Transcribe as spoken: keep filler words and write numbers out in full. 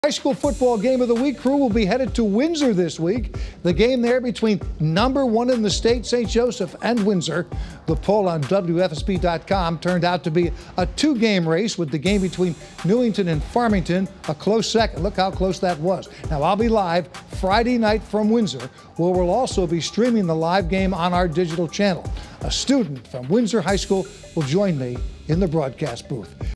High school football game of the week crew will be headed to Windsor this week. The game there between number one in the state, Saint Joseph, and Windsor. The poll on W F S B dot com turned out to be a two-game race, with the game between Newington and Farmington a close second. Look how close that was. Now, I'll be live Friday night from Windsor, where we'll also be streaming the live game on our digital channel. A student from Windsor High School will join me in the broadcast booth.